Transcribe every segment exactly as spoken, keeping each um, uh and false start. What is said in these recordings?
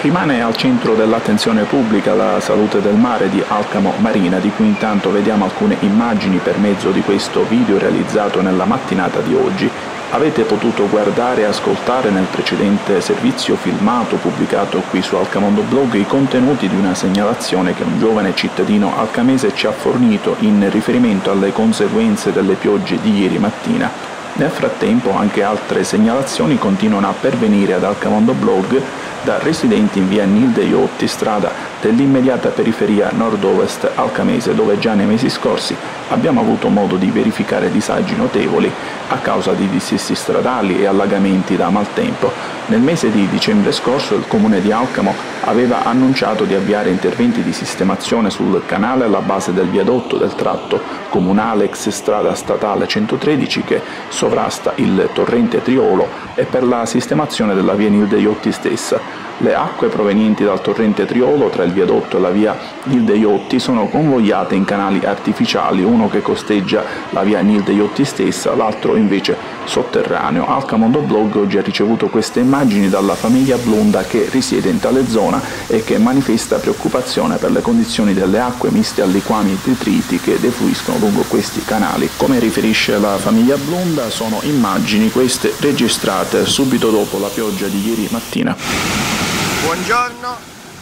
Rimane al centro dell'attenzione pubblica la salute del mare di Alcamo Marina, di cui intanto vediamo alcune immagini per mezzo di questo video realizzato nella mattinata di oggi. Avete potuto guardare e ascoltare nel precedente servizio filmato pubblicato qui su Alcamondo Blog i contenuti di una segnalazione che un giovane cittadino alcamese ci ha fornito in riferimento alle conseguenze delle piogge di ieri mattina. Nel frattempo anche altre segnalazioni continuano a pervenire ad Alcamondo Blog da residenti in via Nilde Iotti, strada dell'immediata periferia nord-ovest alcamese, dove già nei mesi scorsi abbiamo avuto modo di verificare disagi notevoli a causa di dissesti stradali e allagamenti da maltempo. Nel mese di dicembre scorso il comune di Alcamo aveva annunciato di avviare interventi di sistemazione sul canale alla base del viadotto del tratto comunale ex strada statale centotredici che sovrasta il torrente Triolo e per la sistemazione della via Nilde Iotti stessa. Le acque provenienti dal torrente Triolo tra il viadotto e la via Nilde Iotti sono convogliate in canali artificiali, uno che costeggia la via Nilde Iotti stessa, l'altro invece sotterraneo. Alcamondo Blog oggi ha ricevuto queste immagini dalla famiglia Blunda che risiede in tale zona e che manifesta preoccupazione per le condizioni delle acque miste a liquami e detriti che defluiscono lungo questi canali. Come riferisce la famiglia Blunda, sono immagini queste registrate subito dopo la pioggia di ieri mattina. Buongiorno,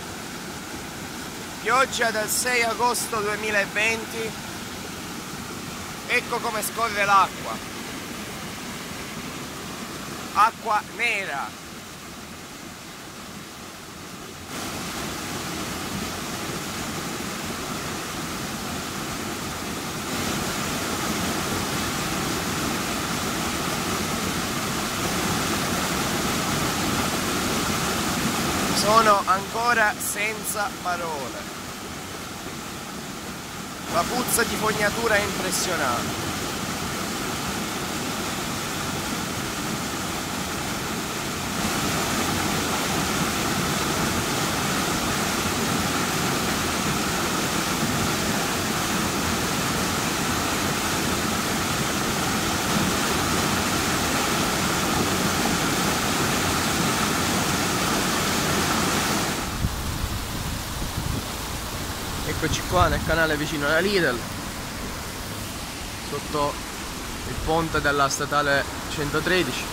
pioggia del sei agosto duemilaventi, ecco come scorre l'acqua, acqua nera. Sono ancora senza parole. La puzza di fognatura è impressionante. Eccoci qua nel canale vicino alla Lidl, sotto il ponte della statale centotredici.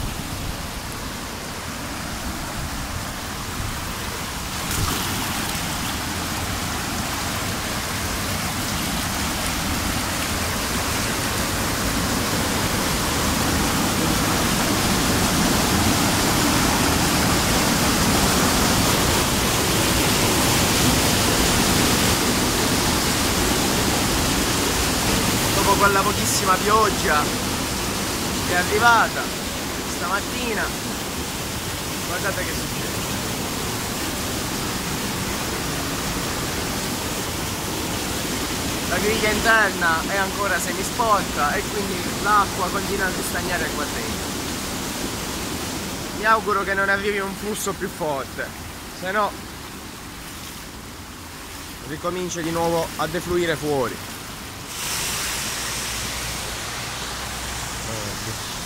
Quella pochissima pioggia che è arrivata stamattina, guardate che succede. La griglia interna è ancora semisporca e quindi l'acqua continua a ristagnare qua dentro. Mi auguro che non arrivi un flusso più forte, se no ricomincia di nuovo a defluire fuori. Oh,